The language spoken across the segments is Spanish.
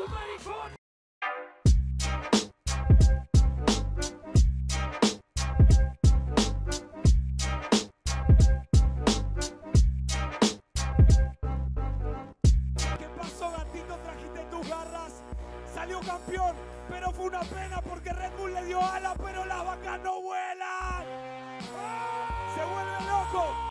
su maricón. ¿Qué pasó, gatito? Trajiste tus garras. Salió campeón, pero fue una pena porque Red Bull le dio alas, pero las vacas no vuelan. Se vuelve loco.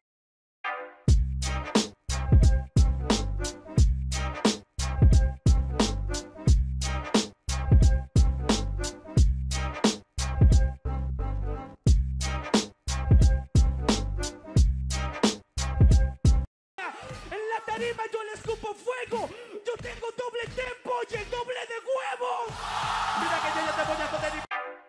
En la tarima yo le escupo fuego. Yo tengo doble tempo y el doble de huevos. Mira que yo ya te voy a joder.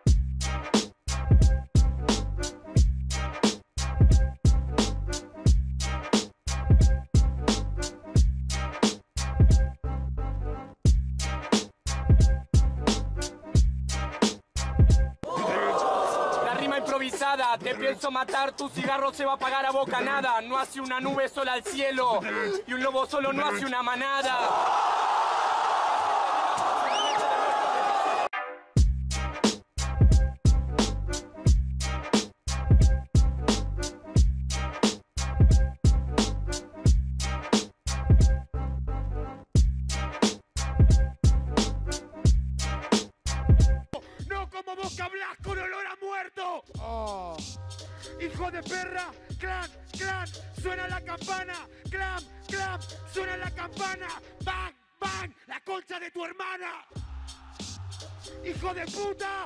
Improvisada, te pienso matar, tu cigarro se va a apagar a bocanada. No hace una nube sola al cielo y un lobo solo no hace una manada. No como vos que hablas con olor a muerto. Oh. Hijo de perra, clan, clan, suena la campana, clan, clan, suena la campana, bang, bang, la concha de tu hermana. Hijo de puta.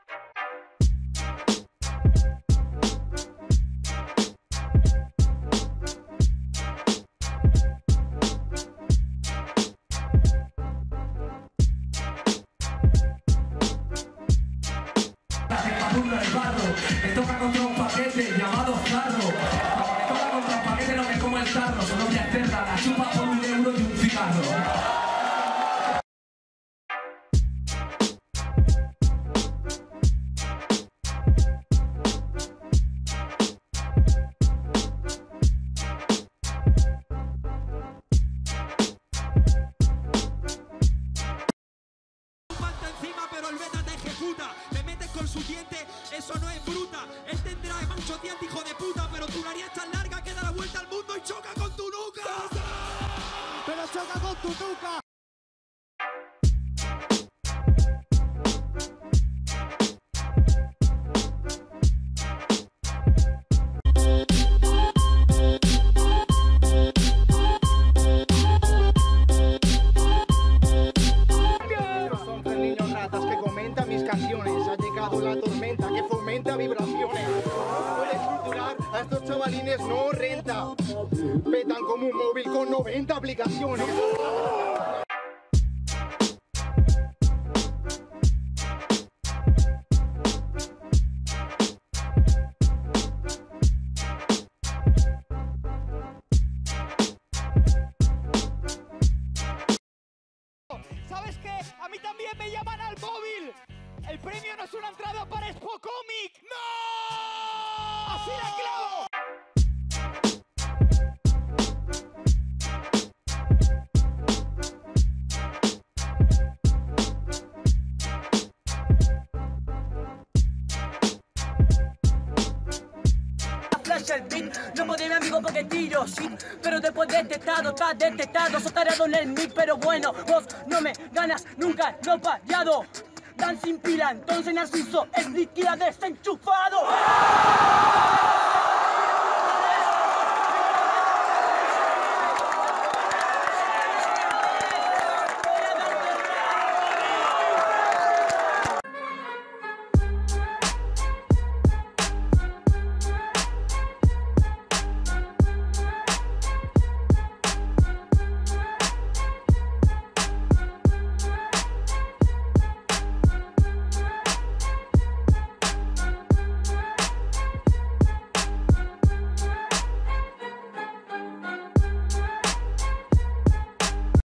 El barro, me toca contra un paquete llamado Zarro. Como me toca contra un paquete no me como el tarro. Solo voy a hacerla, la chupa por €1 y un cigarro. Pero el beta te ejecuta, te metes con su diente, eso no es bruta. Él tendrá muchos dientes, hijo de puta, pero tu nariz es tan larga que da la vuelta al mundo y choca con tu nuca. Pero choca con tu nuca. Ha llegado la tormenta que fomenta vibraciones. Puedes culturar a estos chavalines no renta. Petan como un móvil con 90 aplicaciones. ¿Sabes qué? A mí también me llaman al móvil. El premio no es una entrada para Expo Comic. ¡No! ¡Así la clavo! Flash el beat, no podré mi amigo porque tiro shit. Pero después de este estado, estás detectado. Sos tarado en el mic, pero bueno, vos no me ganas nunca, no fallado. Dan sin pila, entonces Narciso es líquida desenchufado.